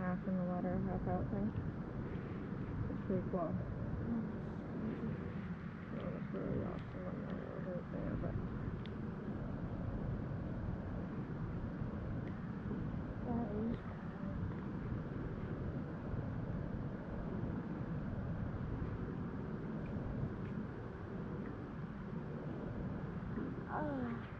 half in the water, half out thing. It's pretty cool. Oh, it's really awesome when they're over there, but that is cool.